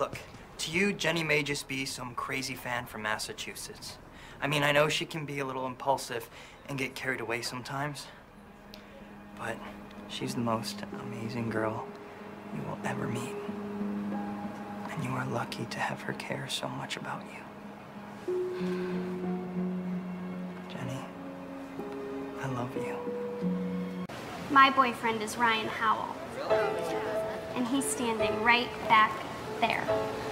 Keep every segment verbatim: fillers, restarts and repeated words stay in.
Look, to you, Jenny may just be some crazy fan from Massachusetts. I mean, I know she can be a little impulsive and get carried away sometimes, but she's the most amazing girl you will ever meet. And you are lucky to have her care so much about you. Jenny, I love you. My boyfriend is Ryan Howell, and he's standing right back there.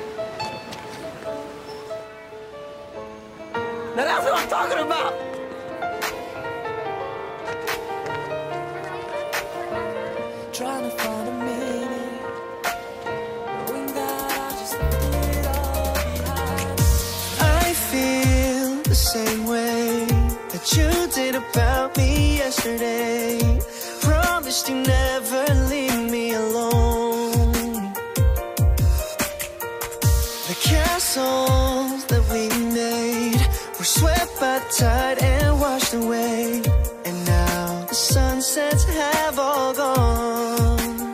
Now that's what I'm talking about! Trying to find a meaning, knowing that I just left it all behind. I feel the same way that you did about me yesterday. Promised you never leave me alone. The castles that we made were swept by the tide and washed away. And now the sunsets have all gone.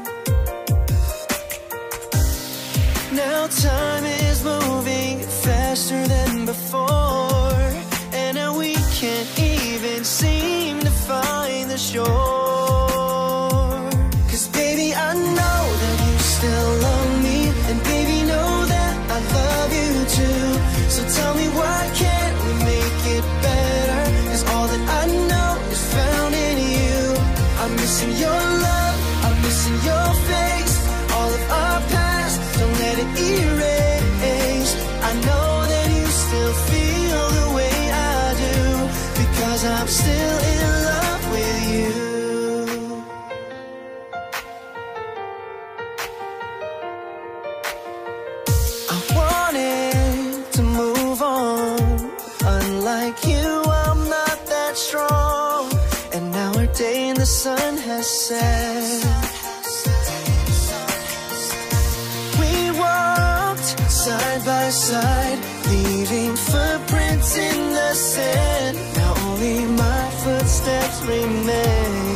Now time is moving faster than before, and now we can't even seem to find the shore. Cause baby, I know that you still love me, and baby, know that I love you too. So tell me, why can't we make it better? Cause all that I know is found in you. I'm missing your love, I'm missing your face. All of our past, don't let it erase. I know that you still feel the way I do, because I'm still in love with you. I wanted to move on. Unlike you, I'm not that strong. And now our day in the sun has set. We walked side by side, leaving footprints in the sand. Now only my footsteps remain.